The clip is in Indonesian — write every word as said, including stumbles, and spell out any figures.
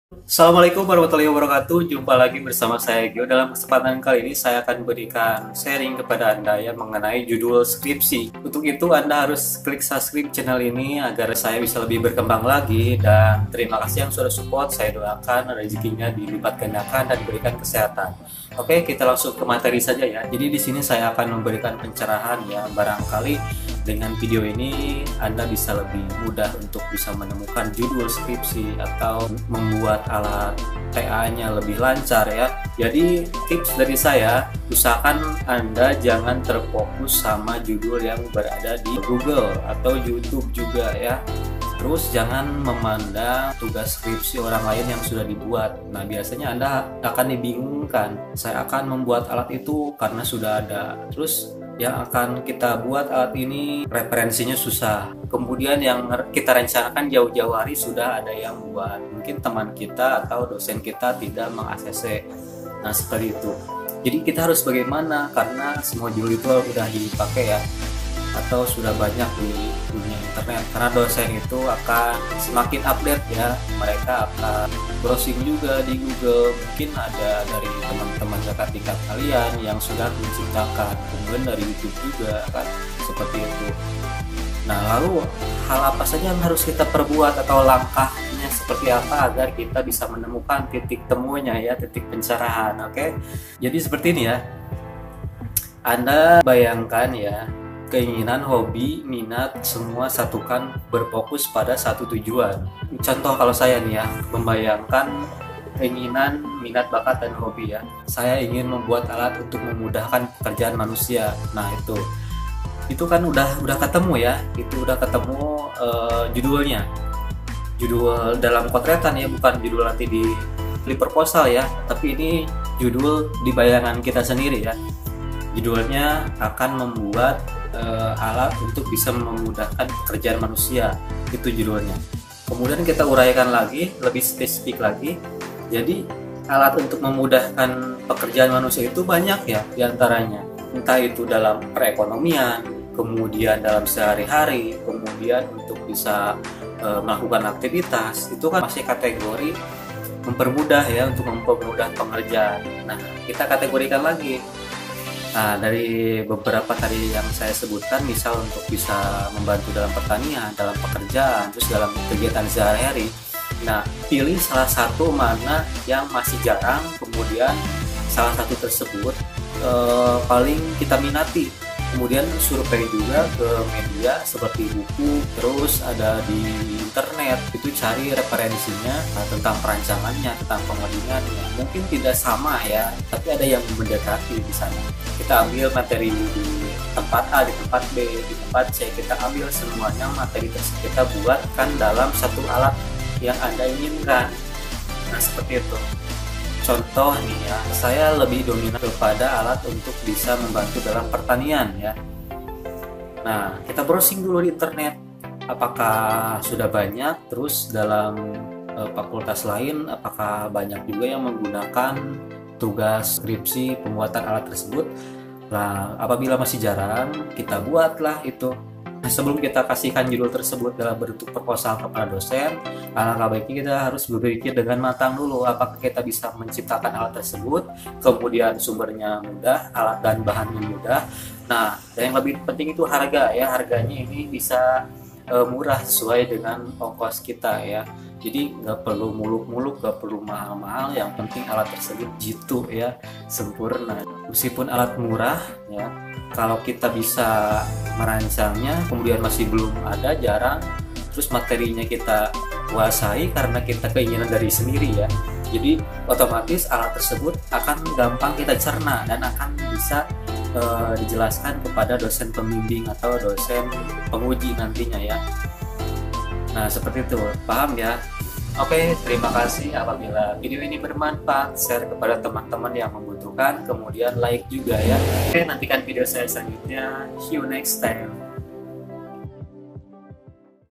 Assalamualaikum warahmatullahi wabarakatuh. Jumpa lagi bersama saya Gio. Dalam kesempatan kali ini saya akan berikan sharing kepada Anda ya mengenai judul skripsi. Untuk itu Anda harus klik subscribe channel ini agar saya bisa lebih berkembang lagi, dan terima kasih yang sudah support. Saya doakan rezekinya dilipat gandakan dan diberikan kesehatan. Oke, kita langsung ke materi saja ya. Jadi di sini saya akan memberikan pencerahan ya. Barangkali dengan video ini Anda bisa lebih mudah untuk bisa menemukan judul skripsi atau membuat alat T A-nya lebih lancar ya. Jadi tips dari saya, usahakan Anda jangan terfokus sama judul yang berada di Google atau YouTube juga ya. Terus jangan memandang tugas skripsi orang lain yang sudah dibuat. Nah, biasanya Anda akan dibingungkan. Saya akan membuat alat itu karena sudah ada. Terus yang akan kita buat alat ini referensinya susah. Kemudian yang kita rencanakan jauh-jauh hari sudah ada yang buat. Mungkin teman kita atau dosen kita tidak meng-A C C. Nah, seperti itu. Jadi kita harus bagaimana, karena semua judul itu udah dipakai ya, atau sudah banyak di dunia internet. Karena dosen itu akan semakin update ya, mereka akan browsing juga di Google. Mungkin ada dari teman-teman kakak tingkat kalian yang sudah menciptakan, kemudian dari YouTube juga kan, seperti itu. Nah, lalu hal apa saja yang harus kita perbuat atau langkahnya seperti apa agar kita bisa menemukan titik temunya ya, titik pencerahan. Oke, jadi seperti ini ya. Anda bayangkan ya, keinginan, hobi, minat, semua satukan, berfokus pada satu tujuan. Contoh kalau saya nih ya, membayangkan keinginan, minat, bakat, dan hobi ya. Saya ingin membuat alat untuk memudahkan pekerjaan manusia. Nah, itu itu kan udah udah ketemu ya, itu udah ketemu uh, judulnya. Judul dalam potretan ya, bukan judul nanti di flip proposal ya, tapi ini judul di bayangan kita sendiri ya. Judulnya akan membuat uh, alat untuk bisa memudahkan pekerjaan manusia, itu judulnya. Kemudian kita uraikan lagi, lebih spesifik lagi. Jadi alat untuk memudahkan pekerjaan manusia itu banyak ya diantaranya. Entah itu dalam perekonomian, kemudian dalam sehari-hari, kemudian untuk bisa uh, melakukan aktivitas, itu kan masih kategori mempermudah ya, untuk mempermudah pengerjaan. Nah, kita kategorikan lagi. Nah, dari beberapa tadi yang saya sebutkan, misal untuk bisa membantu dalam pertanian, dalam pekerjaan, terus dalam kegiatan sehari-hari. Nah, pilih salah satu mana yang masih jarang, kemudian salah satu tersebut eh, paling kita minati. Kemudian survei juga ke media seperti buku, terus ada di internet, itu cari referensinya nah, tentang perancangannya, tentang pengodingannya. Mungkin tidak sama ya, tapi ada yang mendekati di sana. Kita ambil materi di tempat A, di tempat B, di tempat C, kita ambil semuanya materi tersebut, kita buatkan dalam satu alat yang Anda inginkan. Nah, seperti itu. Contoh nih ya, saya lebih dominan kepada alat untuk bisa membantu dalam pertanian ya. Nah, kita browsing dulu di internet, apakah sudah banyak, terus dalam e, fakultas lain apakah banyak juga yang menggunakan tugas skripsi pembuatan alat tersebut. Nah, apabila masih jarang, kita buatlah itu. Nah, sebelum kita kasihkan judul tersebut dalam bentuk proposal kepada dosen, alangkah baiknya kita harus berpikir dengan matang dulu apakah kita bisa menciptakan alat tersebut, kemudian sumbernya mudah, alat dan bahannya mudah. Nah, dan yang lebih penting itu harga ya, harganya ini bisa e, murah sesuai dengan ongkos kita ya. Jadi nggak perlu muluk-muluk, nggak perlu mahal-mahal, yang penting alat tersebut jitu ya, sempurna. Meskipun alat murah ya, kalau kita bisa merancangnya, kemudian masih belum ada, jarang, terus materinya kita kuasai karena kita keinginan dari sendiri ya, jadi otomatis alat tersebut akan gampang kita cerna dan akan bisa e, dijelaskan kepada dosen pembimbing atau dosen penguji nantinya ya. Nah, seperti itu, paham ya? Oke, terima kasih. Apabila video ini bermanfaat, share kepada teman-teman yang membutuhkan, kemudian like juga ya. Oke, nantikan video saya selanjutnya. See you next time.